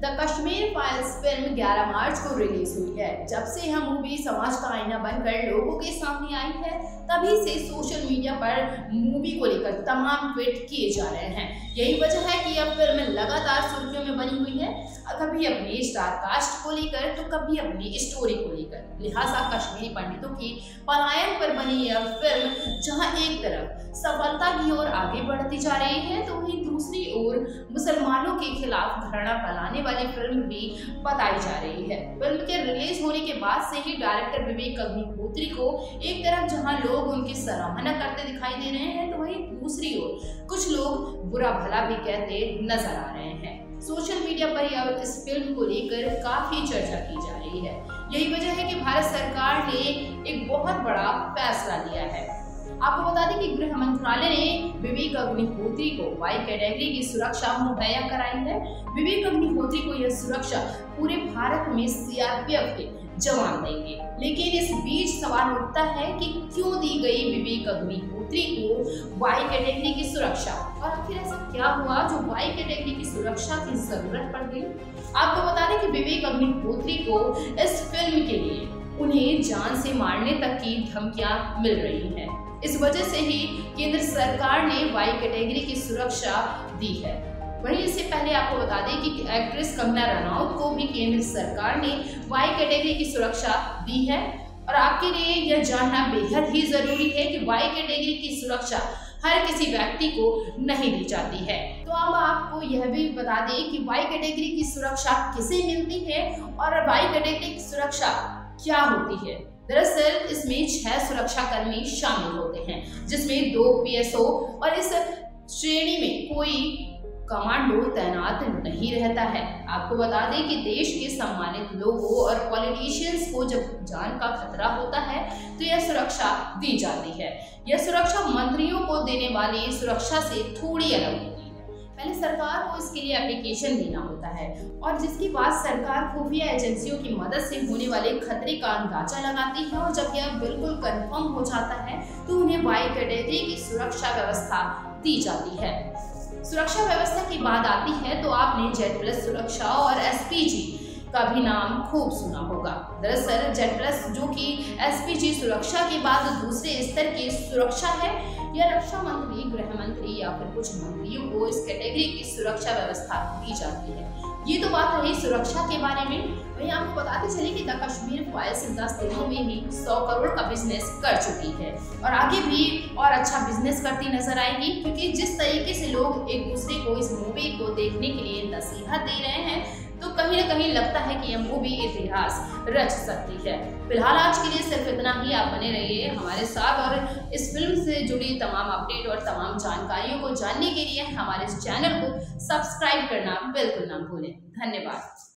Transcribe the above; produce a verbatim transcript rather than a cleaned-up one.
The Kashmir files film ग्यारह मार्च को release हुई है। जब से यह मूवी समाज का आईना बनकर लोगों के सामने आई है, तभी से सोशल मीडिया पर मूवी को लेकर तमाम ट्वीट किए जा रहे हैं। यही वजह है कि यह फिल्म लगातार सुर्खियों में बनी हुई है, कभी अपने स्टार कास्ट को लेकर तो कभी अपनी स्टोरी को लेकर। लिहाजा कश्मीरी पंडितों की पलायन पर बनी यह फिल्म जहां एक तरफ सफलता की ओर आगे बढ़ती जा रही है, तो वहीं दूसरी ओर मुसलमानों के खिलाफ धरना फैलाने वाली फिल्म भी बताई जा रही है। फिल्म के रिलीज होने के बाद से ही डायरेक्टर विवेक अग्निहोत्री को एक तरफ जहां लोग उनकी सराहना करते दिखाई दे रहे हैं, तो वहीं दूसरी ओर कुछ लोग बुरा भला भी कहते नजर आ रहे हैं। सोशल मीडिया पर अब इस फिल्म को लेकर काफी चर्चा की जा रही है। यही वजह है कि भारत सरकार ने एक बहुत बड़ा फैसला लिया है। आपको बता दें कि गृह मंत्रालय ने विवेक अग्निहोत्री को वाई कैटेगरी की सुरक्षा मुहैया कराई है। विवेक अग्निहोत्री को यह सुरक्षा पूरे भारत में सीआरपीएफ के जवान देंगे। लेकिन इस बीच सवाल उठता है कि क्यों दी गई विवेक अग्निहोत्री को वाई कैटेगरी की सुरक्षा, और आखिर ऐसा क्या हुआ जो वाई कैटेगरी की सुरक्षा की जरूरत पड़ गई। आपको बता दें कि विवेक अग्निहोत्री को इस फिल्म के लिए उन्हें जान से मारने तक की धमकियां मिल रही हैं। इस वजह से ही केंद्र सरकार ने वाई कैटेगरी की सुरक्षा दी है। वहीं इससे पहले आपको बता दें कि एक्ट्रेस कंगना रनौत को भी केंद्र सरकार ने वाई कैटेगरी की सुरक्षा दी है। और आपके लिए यह जानना बेहद ही जरूरी है कि वाई कैटेगरी की सुरक्षा हर किसी व्यक्ति को नहीं दी जाती है। तो अब आपको यह भी बता दें कि वाई कैटेगरी की सुरक्षा किसे मिलती है और वाई कैटेगरी की सुरक्षा क्या होती है। दरअसल इसमें छह सुरक्षा कर्मी शामिल होते हैं, जिसमें दो पीएसओ, और इस श्रेणी में कोई कमांडो तैनात नहीं रहता है। आपको बता दें कि देश के सम्मानित लोगों और पॉलिटिशियंस को जब जान का खतरा होता है तो यह सुरक्षा दी जाती है। यह सुरक्षा मंत्रियों को देने वाली सुरक्षा से थोड़ी अलग होती है। पहले सरकार को इसके लिए एप्लीकेशन देना होता है, और जिसके बाद सरकार खुफिया एजेंसियों की मदद से होने वाले खतरे का अंदाजा लगाती है, और जब यह बिल्कुल कंफर्म हो जाता है तो उन्हें वाई कैटेगरी की सुरक्षा व्यवस्था दी जाती है। सुरक्षा व्यवस्था की बात आती है तो आपने जेड प्लस सुरक्षा और एसपीजी का भी नाम खूब सुना होगा। दरअसल जेड प्लस जो कि एसपीजी सुरक्षा के बाद दूसरे स्तर की सुरक्षा है, यह रक्षा मंत्री, गृह मंत्री या फिर कुछ मंत्रियों को इस कैटेगरी की सुरक्षा व्यवस्था दी जाती है। ये तो बात रही सुरक्षा के बारे में। वहीं आपको बताते चले कि द कश्मीर फाइल्स दस दिनों में ही सौ करोड़ का बिजनेस कर चुकी है, और आगे भी और अच्छा बिजनेस करती नजर आएगी, क्योंकि जिस तरीके से लोग एक दूसरे को इस मूवी को देखने के लिए नसीहत दे रहे हैं, तो कहीं ना कहीं लगता है कि यह मूवी इतिहास रच सकती है। फिलहाल आज के लिए सिर्फ इतना ही। आप बने रहिए हमारे साथ, और इस फिल्म से जुड़ी तमाम अपडेट और तमाम जानकारियों को जानने के लिए हमारे इस चैनल को सब्सक्राइब करना बिल्कुल ना भूलें। धन्यवाद।